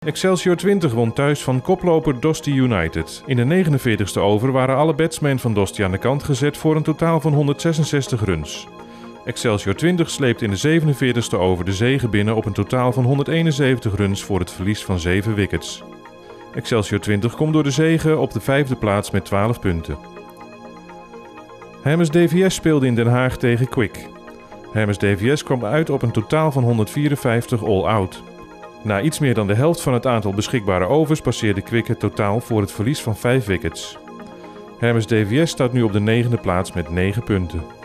Excelsior Twente won thuis van koploper Dostie United. In de 49e over waren alle batsmen van Dostie aan de kant gezet voor een totaal van 166 runs. Excelsior Twente sleept in de 47e over de zege binnen op een totaal van 171 runs voor het verlies van 7 wickets. Excelsior Twente komt door de zege op de 5e plaats met 12 punten. Hermes DVS speelde in Den Haag tegen Kwik. Hermes DVS kwam uit op een totaal van 154 all-out. Na iets meer dan de helft van het aantal beschikbare overs passeerde Kwik het totaal voor het verlies van 5 wickets. Hermes DVS staat nu op de 9e plaats met 9 punten.